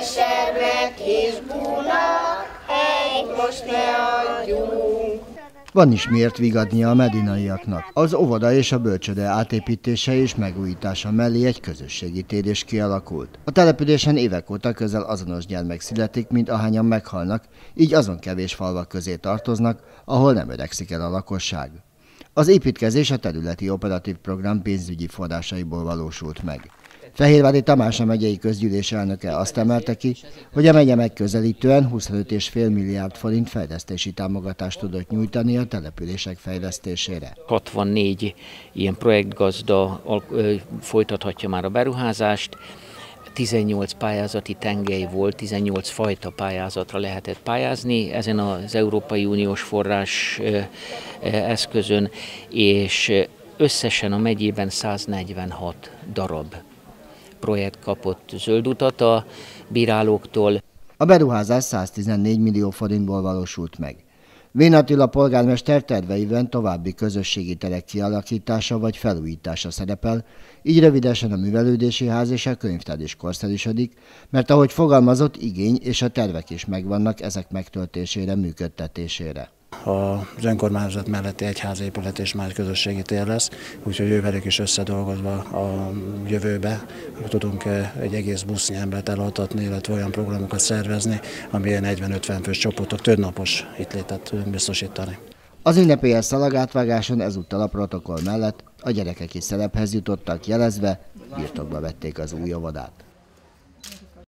kesernek és búnak, egy most ne adjunk. Van is miért vigadnia a medinaiaknak. Az óvoda és a bölcsőde átépítése és megújítása mellé egy közösségi tér is kialakult. A településen évek óta közel azonos gyermek születik, mint ahányan meghalnak, így azon kevés falvak közé tartoznak, ahol nem öregszik el a lakosság. Az építkezés a területi operatív program pénzügyi forrásaiból valósult meg. Fehérvári Tamás a megyei közgyűlés elnöke azt emelte ki, hogy a megye megközelítően 25,5 milliárd forint fejlesztési támogatást tudott nyújtani a települések fejlesztésére. 64 ilyen projektgazda folytathatja már a beruházást, 18 pályázati tengely volt, 18 fajta pályázatra lehetett pályázni ezen az Európai Uniós forrás eszközön, és összesen a megyében 146 darab projekt kapott zöld utat a bírálóktól. A beruházás 114 millió forintból valósult meg. Vén Attila polgármester terveiben további közösségi terek kialakítása vagy felújítása szerepel, így rövidesen a művelődési ház és a könyvtár is korszerűsödik, mert ahogy fogalmazott, igény és a tervek is megvannak ezek megtöltésére, működtetésére. Az önkormányzat melletti egyházépület és már közösségi tér lesz, úgyhogy ővelük is összedolgozva a jövőbe tudunk egy egész busznyi embert elaltatni, illetve olyan programokat szervezni, ami 40-50 fős csoportok többnapos itt létet biztosítani. Az ünnepélyes szalagátvágáson ezúttal a protokoll mellett a gyerekek is szerephez jutottak, jelezve birtokba vették az új óvodát.